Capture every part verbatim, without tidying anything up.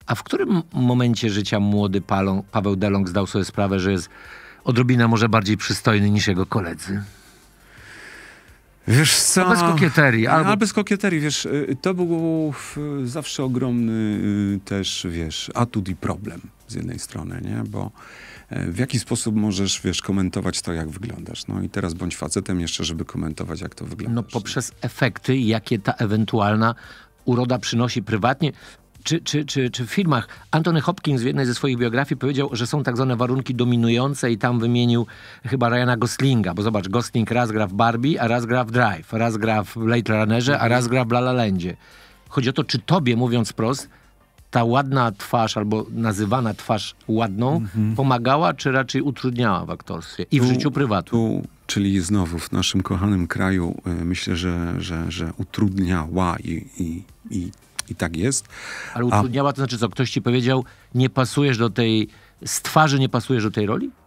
A w którym momencie życia młody Palą, Paweł Delong zdał sobie sprawę, że jest odrobinę może bardziej przystojny niż jego koledzy? Wiesz co? No bez kokieterii. Albo... A bez kokieterii, wiesz, to był zawsze ogromny też, wiesz, atut i problem z jednej strony, nie? Bo w jaki sposób możesz, wiesz, komentować to, jak wyglądasz? No i teraz bądź facetem jeszcze, żeby komentować, jak to wygląda. No poprzez efekty, jakie ta ewentualna uroda przynosi prywatnie, czy, czy, czy, czy w filmach. Anthony Hopkins w jednej ze swoich biografii powiedział, że są tak zwane warunki dominujące i tam wymienił chyba Ryana Goslinga, bo zobacz, Gosling raz gra w Barbie, a raz gra w Drive, raz gra w Blade Runnerze, a raz gra w La La Landzie. Chodzi o to, czy tobie, mówiąc wprost, ta ładna twarz albo nazywana twarz ładną mm-hmm. pomagała, czy raczej utrudniała w aktorstwie i w tu, życiu prywatnym? Tu, czyli znowu w naszym kochanym kraju y, myślę, że, że, że utrudniała i, i, i, i tak jest. Ale utrudniała, to znaczy co? Ktoś ci powiedział, nie pasujesz do tej, z twarzy nie pasujesz do tej roli?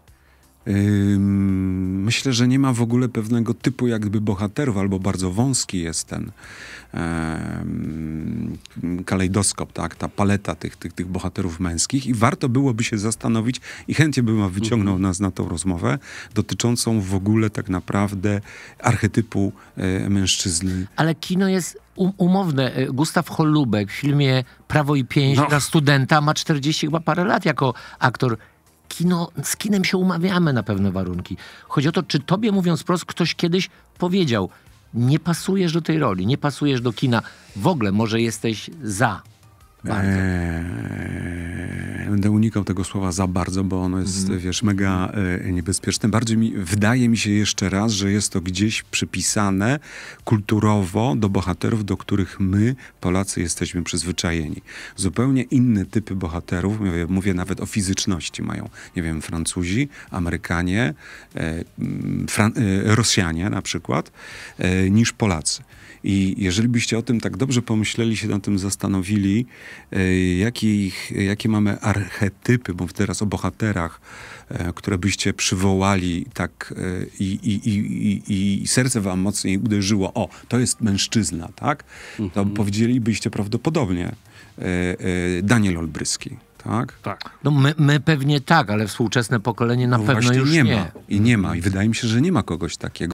Myślę, że nie ma w ogóle pewnego typu jakby bohaterów, albo bardzo wąski jest ten e, kalejdoskop, tak? Ta paleta tych, tych, tych bohaterów męskich i warto byłoby się zastanowić i chętnie bym wyciągnął mm-hmm. nas na tą rozmowę dotyczącą w ogóle tak naprawdę archetypu e, mężczyzny. Ale kino jest um, umowne. Gustaw Holubek w filmie Prawo i pięść no. na studenta ma czterdzieści chyba parę lat jako aktor. Kino, z kinem się umawiamy na pewne warunki. Chodzi o to, czy tobie, mówiąc wprost, ktoś kiedyś powiedział, nie pasujesz do tej roli, nie pasujesz do kina. W ogóle może jesteś za bardzo. Eee, będę unikał tego słowa za bardzo, bo ono jest, mm. wiesz, mega e, niebezpieczne. Bardziej mi, wydaje mi się jeszcze raz, że jest to gdzieś przypisane kulturowo do bohaterów, do których my, Polacy, jesteśmy przyzwyczajeni. Zupełnie inne typy bohaterów, mówię, mówię nawet o fizyczności, mają, nie wiem, Francuzi, Amerykanie, e, Fran e, Rosjanie na przykład, e, niż Polacy. I jeżeli byście o tym tak dobrze pomyśleli, się nad tym zastanowili, e, jakich, jakie mamy archetypy, bo teraz o bohaterach, e, które byście przywołali tak e, i, i, i, i serce wam mocniej uderzyło, o, to jest mężczyzna, tak? Mm-hmm. To powiedzielibyście prawdopodobnie e, e, Daniel Olbryski. Tak? Tak. No my, my pewnie tak, ale współczesne pokolenie na no pewno już nie. nie Ma. I nie ma. I wydaje mi się, że nie ma kogoś takiego.